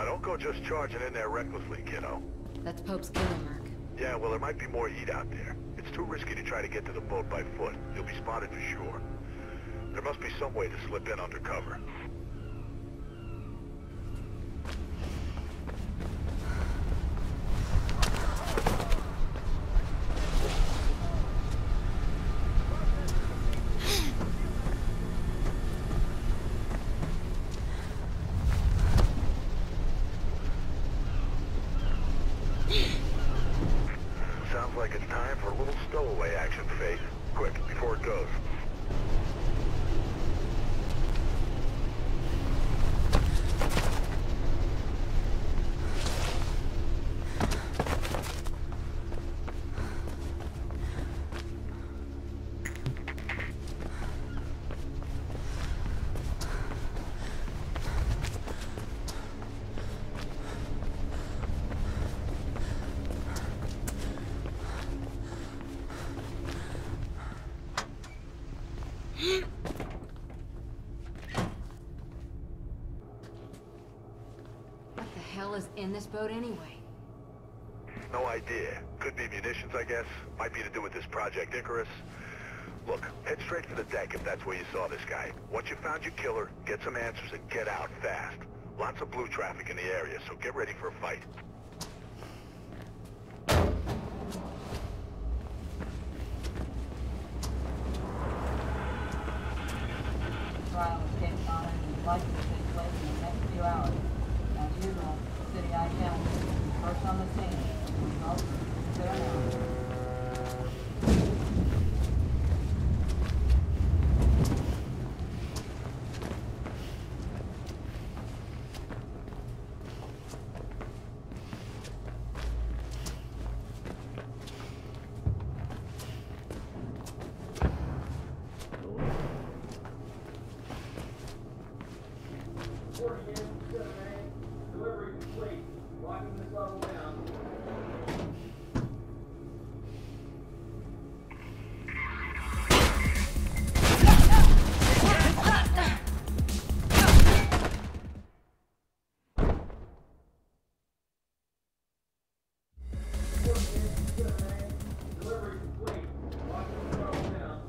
Now don't go just charging in there recklessly, kiddo. That's Pope's killer mark. Yeah, well, there might be more heat out there. It's too risky to try to get to the boat by foot. You'll be spotted for sure. There must be some way to slip in undercover. Sounds like it's time for a little stowaway action, Faith. Quick, before it goes. What the hell is in this boat anyway? No idea. Could be munitions, I guess. Might be to do with this Project Icarus. Look, head straight for the deck if that's where you saw this guy. Once you found your killer, get some answers and get out fast. Lots of blue traffic in the area, so get ready for a fight. Trial is getting on it and likely to take place in the next few hours. As usual, City ICAM first on the scene. Results soon announced. Delivery complete. Locking this level down. Delivery complete. Locking this level down.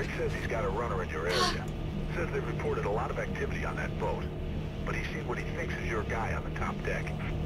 Drake says he's got a runner in your area. Says they reported a lot of activity on that boat. But he's seen what he thinks is your guy on the top deck.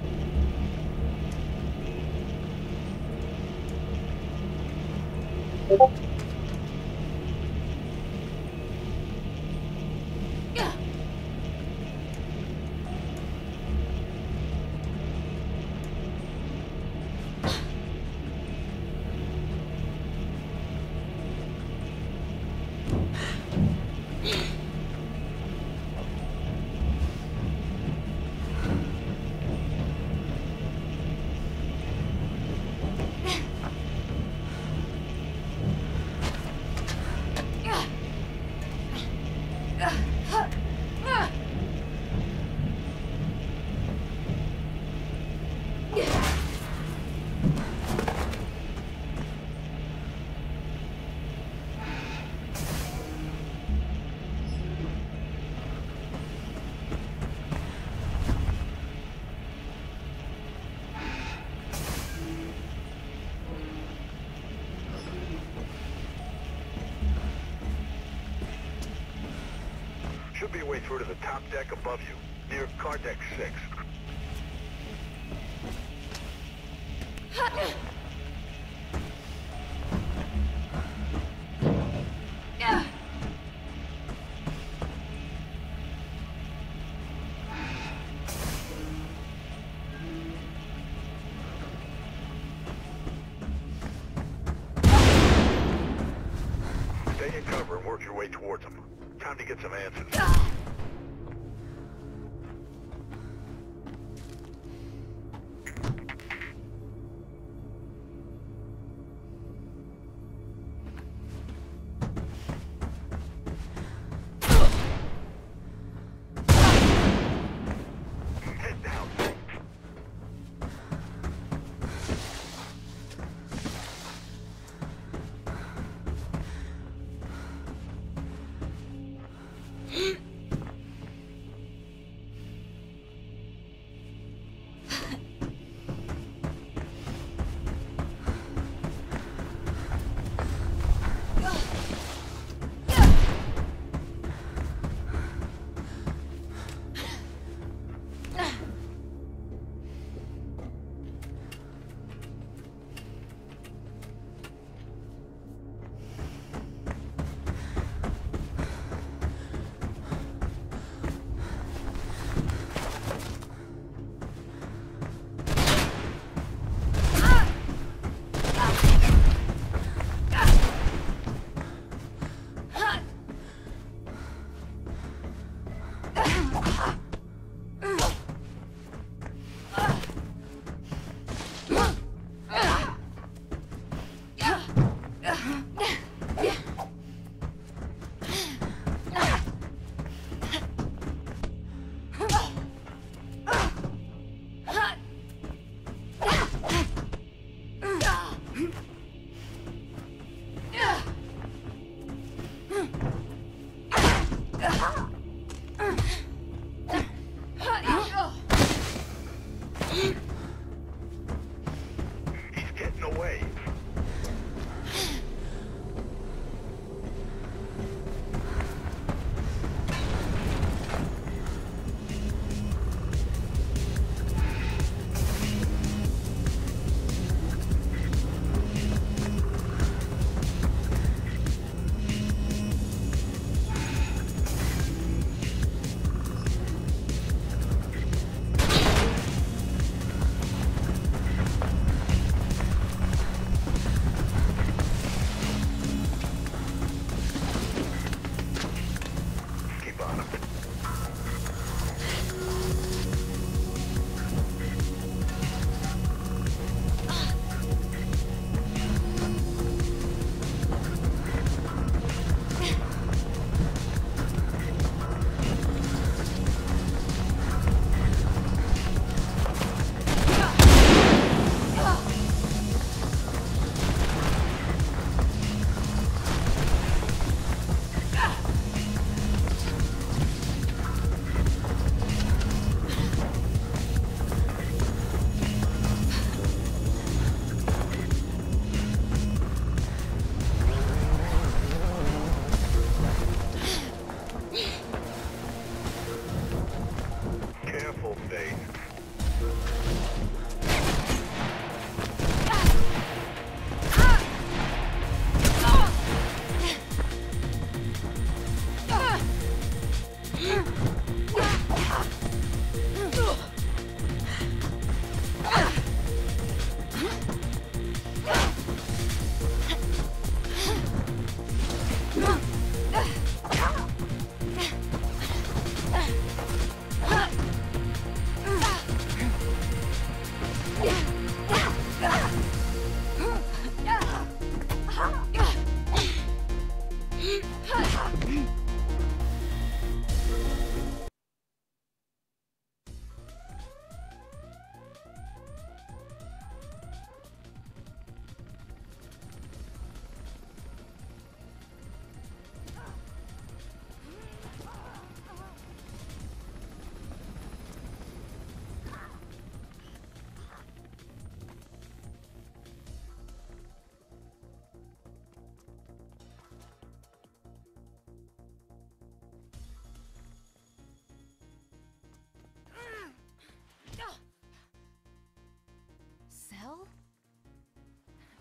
Should be a way through to the top deck above you, near car deck 6. Stay in cover and work your way towards them. Time to get some answers. Head down.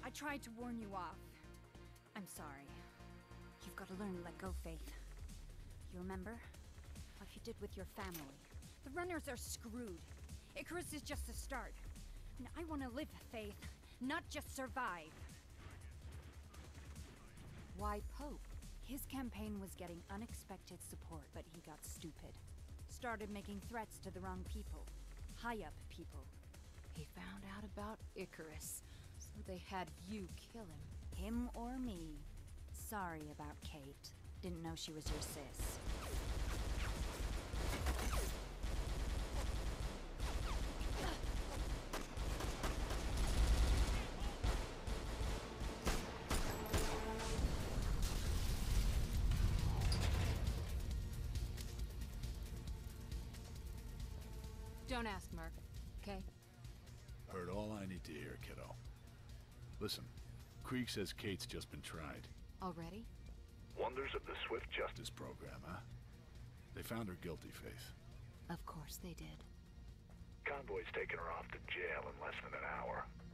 I tried to warn you off. I'm sorry. You've got to learn to let go, Faith. You remember? Like you did with your family. The runners are screwed. Icarus is just the start. And I want to live, Faith, not just survive. Why Pope? His campaign was getting unexpected support, but he got stupid. Started making threats to the wrong people. High-up people. He found out about Icarus, so they had you kill him. Him or me. Sorry about Kate. Didn't know she was your sis. Don't ask, Merc, okay? Heard all I need to hear, kiddo. Listen, Krieg says Kate's just been tried. Already? Wonders of the Swift Justice. This program, huh? They found her guilty, Faith. Of course they did. Convoy's taking her off to jail in less than an hour.